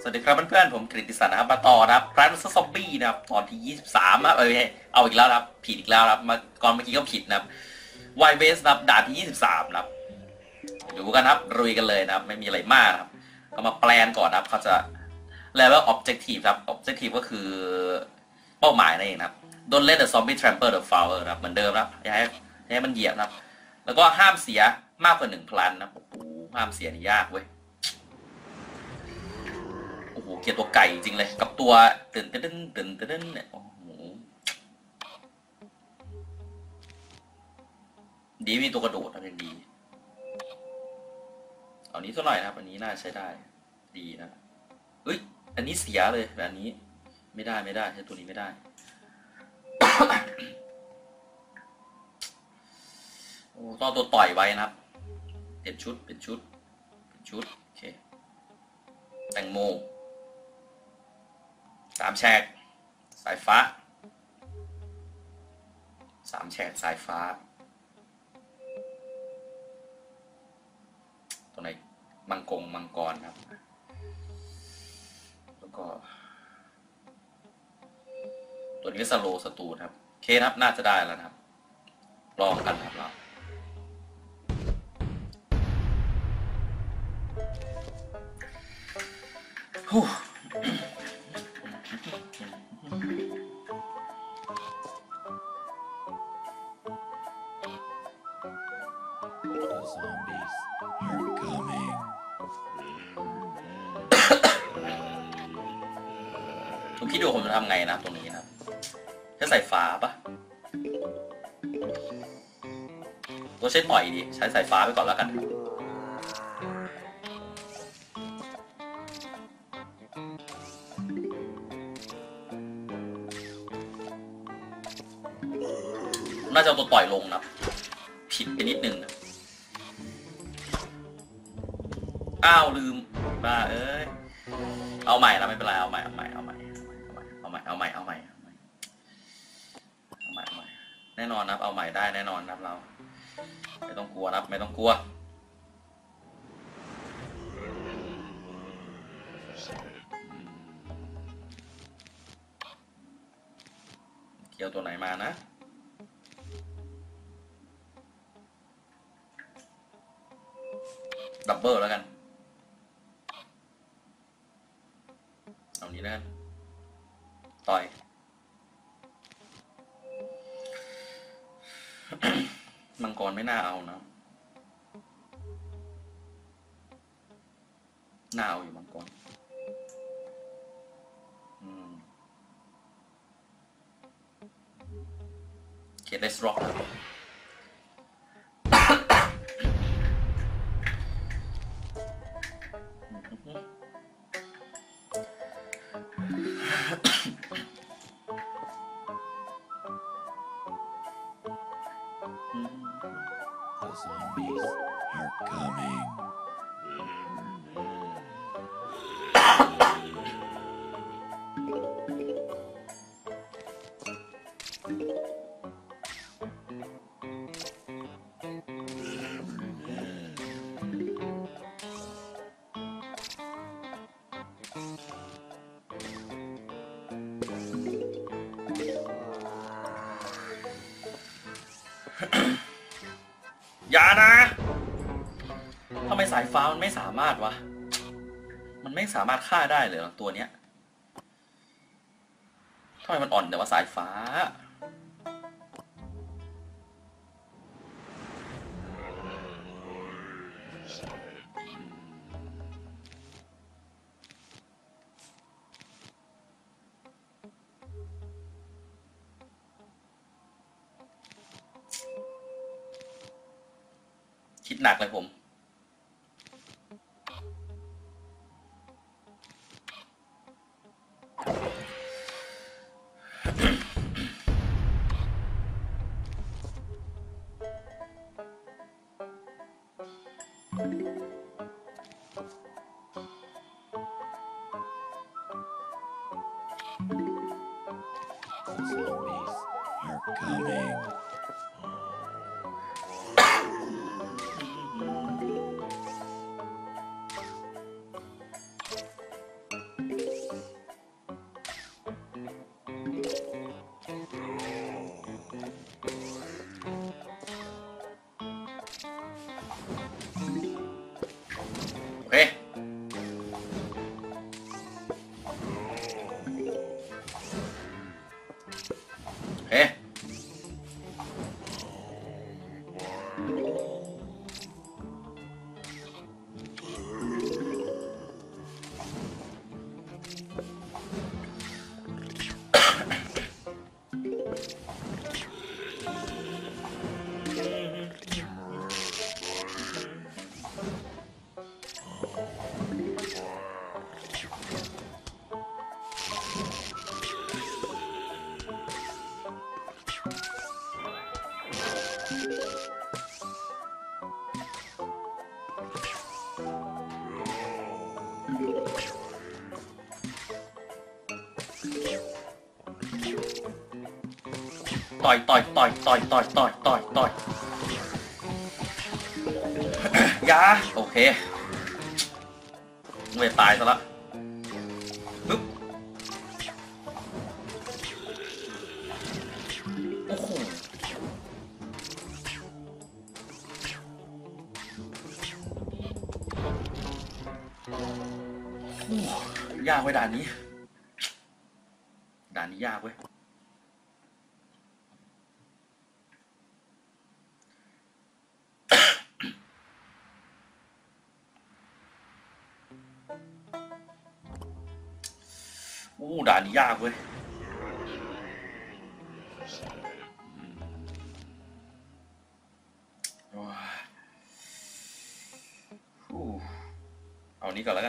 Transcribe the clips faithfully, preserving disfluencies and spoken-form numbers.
วัสดีครับเพื่อนๆผมกฤติศักดิ์นะครับมาต่อนะครับแพลนซ์ซอมบี้นะครับตอนที่ยี่สิบสามครับเอ้ยเอาอีกแล้วครับผิดอีกแล้วครับมาก่อนเมื่อกี้ก็ผิดนะครับไวเวสนะครับด่านที่ยี่สิบสามนะครับดูกันครับรุยกันเลยนะครับไม่มีอะไรมากครับก็มาแปลนก่อนนะครับเขาจะ level objective ครับ objective ก็คือเป้าหมายนั่นเองนะครับ don't let the zombie trample the flower นะครับเหมือนเดิมนะครับอย่าให้อย่าให้มันเหยียบนะครับแล้วก็ห้ามเสียมากกว่าหนึ่งพลันนะโอ้โหห้ามเสียนี่ยากเว้ยโอ้โหเกียร์ตัวไก่จริงเลยกับตัวตื่นเต้นตื่นเต้นเนี่ยโอ้โหดีมีตัวกระโดดนะเป็นดีเอานี้สักหน่อยนะครับอันนี้น่าใช้ได้ดีนะเอ้ยอันนี้เสียเลยแบบนี้ไม่ได้ไม่ได้ใช้ตัวนี้ไม่ได้ โอ้ต้องตัวต่อยไว้นะครับเปลี่ยนชุดเปลี่ยนชุดเปลี่ยนชุดโอเคแตงโมสามแฉกสายฟ้าสามแฉกสายฟ้าตัวไหนมังกรมังกรครับแล้วก็ตัวนี้สโลสตูครับโอเคครับน่าจะได้แล้วนะครับลองกันครับเราฮู้ทุกที่ดูผมจะทำไงนะตรงนี้นะจะใส่ฟ้าปะก็ใช้ต่อยดิใช้สายฟ้าไปก่อนแล้วกันน่าจะเอาตัวต่อยลงนะผิดไปนิดนึงนะอ้าวลืมบ้าเอ้ยเอาใหม่นะไม่เป็นไรเอาใหม่เอาใหม่เอาใหม่เอาใหม่เอาใหม่เอาใหม่เอาใหม่เอาใหม่เอาใหม่แน่นอนนะเอาใหม่ได้แน่นอนนะเราไม่ต้องกลัวนะไม่ต้องกลัวเกี่ยวตัวไหนมานะดับเบิลแล้วกันเอานี้แล้วกันต่อย มังกรไม่น่าเอานะน่าเอาอยู่มังกรอืมเคเดสร็อก Zombies are coming. อย่านะทำไมสายฟ้ามันไม่สามารถวะมันไม่สามารถฆ่าได้เลยตัวเนี้ยทำไมมันอ่อนแต่ว่าสายฟ้าคิดหนักเลยผมต่อยต่อยต่อยต่อยต่อยต่อยต่อยต่อยยาโอเคเวทตายซะละปึ๊บโอ้โหยากเว้ยด่านนี้ด่านนี้ยากเว้ยโอ้ด่านนี้ยากเว้ยเอานี้ก่อนแล้วกัน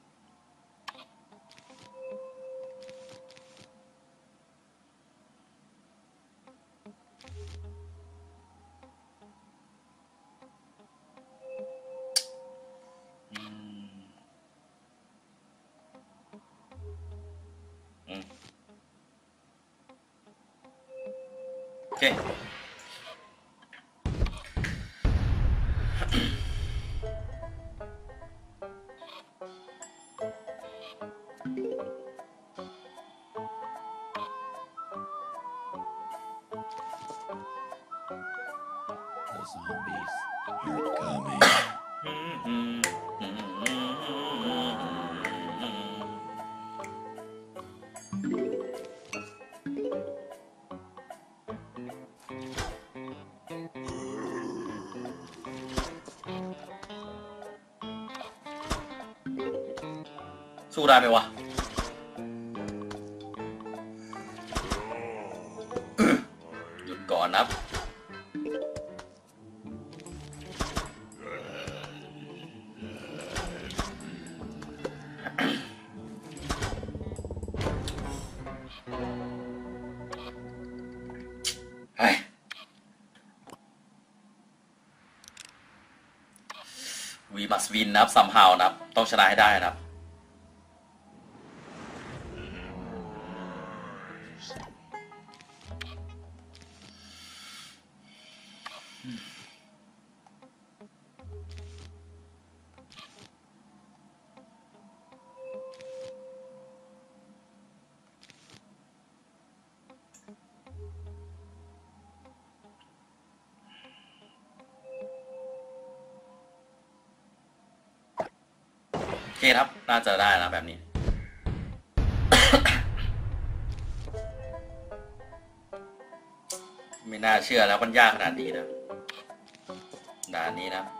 โอเคสู้ได้ไหมวะหยุดก่อนนะวีมัสวินนะครับซัมฮาวนะครับต้องชนะให้ได้นะครับโอเคครับน่าจะได้นะแบบนี้ ไม่น่าเชื่อแล้วมันยากขนาดนี้นะด่านนี้นะ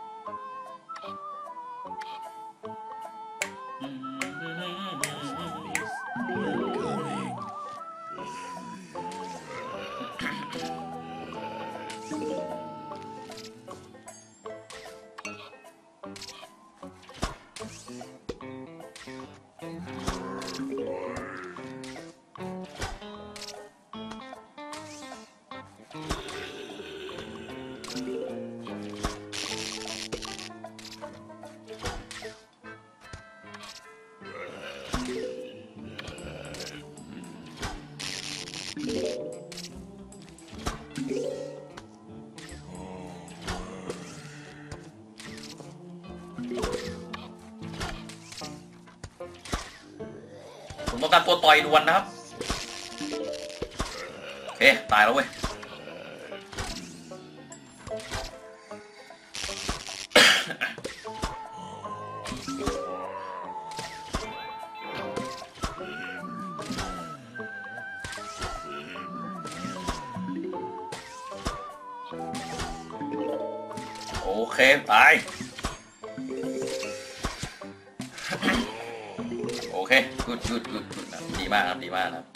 ผมต้องการตัวต่อยด่วนนะครับโอเคตายแล้วเว้ยโอเคตายโอเคกุดกุดกุดกุดนะดีมากครับดีมากนะ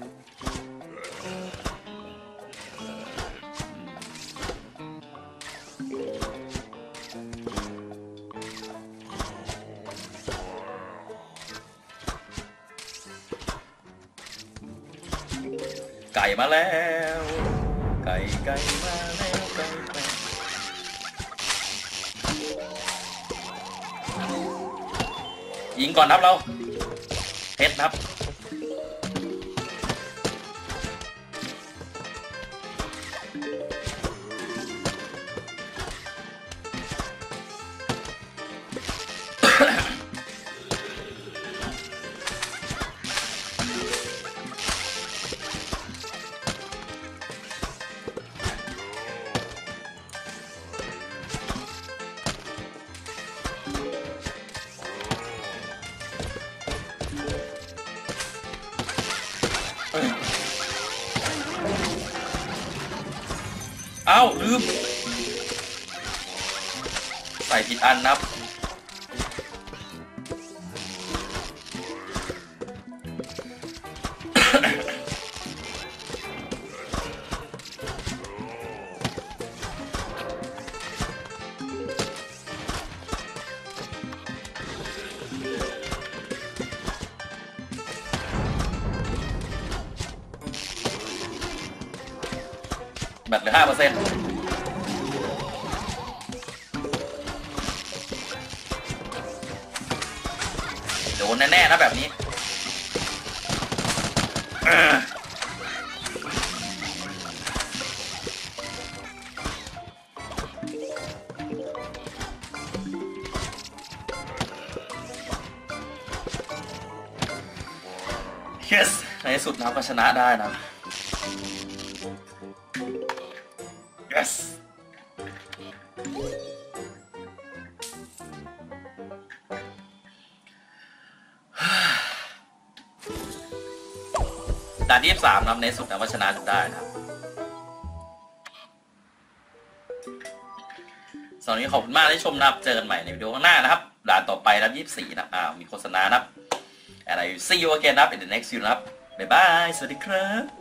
ไก่มาแล้วไก่ไก่มาแล้วไก่ไก่ยิงก่อนครับเราเพชรครับอ้าวลืมใส่ผิดอันนะครับแบตเหลือห้าเปอร์เซ็นต์โดนแน่ๆนะแบบนี้yes ในที่สุดเราก็ชนะได้นะ yes ด่านที่ยี่สิบสามนะครับในสุดนะว่าชนะจนได้นะครับสำหรับวันนี้ขอบคุณมากที่ชมนะครับเจอกันใหม่ในวิดีโอข้างหน้านะครับด่านต่อไปนะครับยี่สิบสี่นะครับอ่ามีโฆษณานะครับ and I will see you again นะครับ in the next video นะครับบ๊ายบายสวัสดีครับ